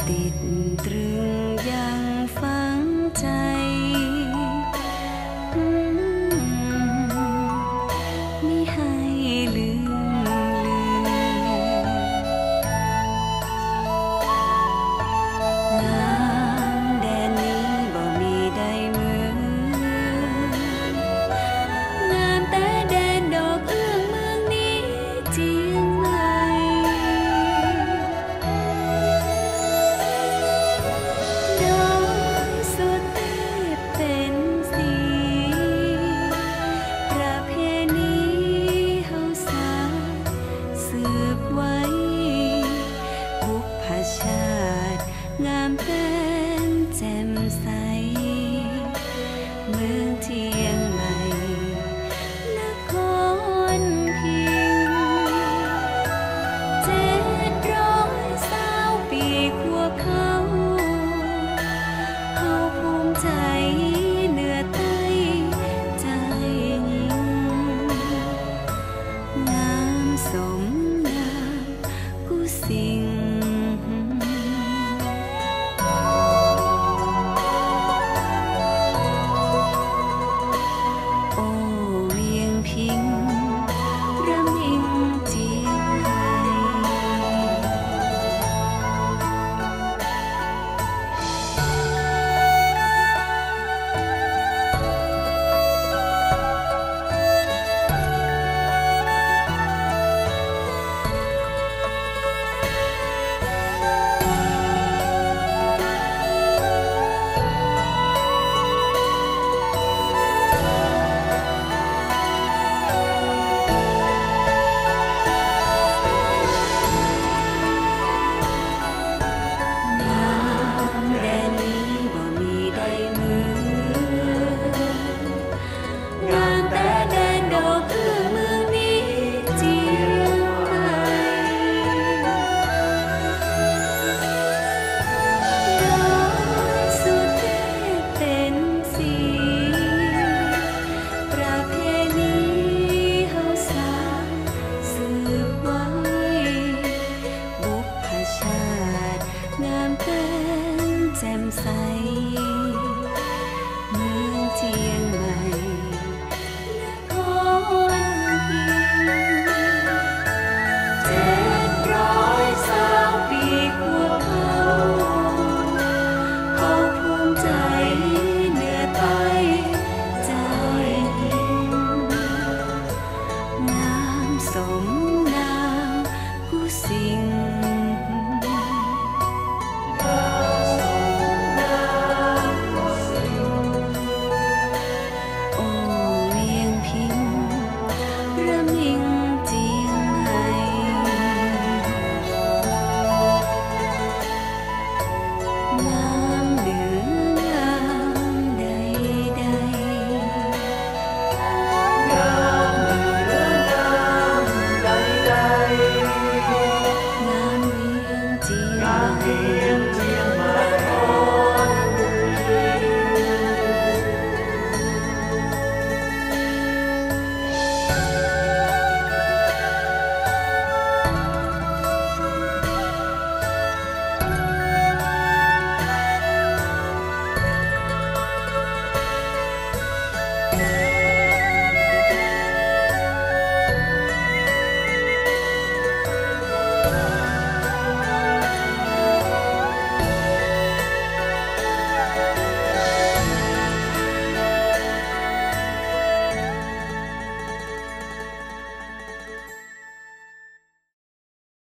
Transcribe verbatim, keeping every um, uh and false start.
ติดตรึงยังฝังใจมิให้ลืมงามแดนนี้บ่มีใดเหมือนงามแต่แดนดอกเอื้องเมืองนี้เจียงใหม่ดอยสุเทพเป็นสีประเพณีเฮาสานสืบไว้บุพชาติงามเป็นแจ่มใสเมืองเชียงใหม่นครพิงค์เจ็ดร้อยเศร้าปีขัวเขาเฮาภูมิใจเหนือใต้ใจยิ่งงามสมนามกุสิงค์โอ้เวียงพิงค์ระมิงเจียงใหม่งามแดนนี้บ่มีใดเหมือนงามแต่แดนดอกเอื้องเมืองนี้เจียงใหม่ดอยสุเทพเป็นสีประเพณีเฮาสานสืบไว้บุพชาติงามเป็นแจ่มใสเมืองเชียงใหม่นครพิงค์เจ็ดร้อยเศร้าปีขัวเขาเฮาภูมิใจเหนือใต้ใจยิ่งงามสมนามกุสิงค์โอ้เวียงพิงค์ระมิงเจียงใหม่งามเหลืองามใดใดงามเหลืองามใดใดงามเวียงเจียงใหม่